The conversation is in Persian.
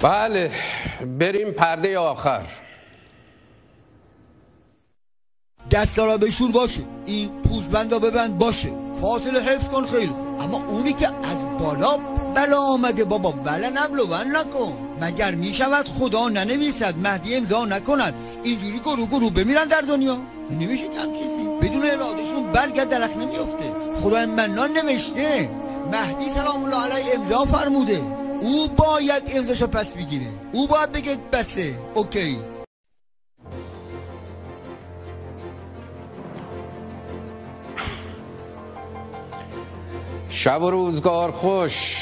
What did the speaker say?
بله، بریم پرده آخر. دستا را بشور باشه، این پوزبندا ببند باشه، فاصله حفظ کن خیلی. اما اونی که از بالا بلا آمده بابا ولا نبلو نکن. مگر می شود خدا ننویسد مهدی امضا نکند اینجوری گروه بمیرن در دنیا؟ نمیشه کم چیزی بدون ارادهشون برگرد درخت نمیفته. خدا منان نوشته مهدی سلام الله علیه امضا فرموده، او باید امضاشو پس بگیره، او باید بگه بسه اوکی. شب و روزگار خوش.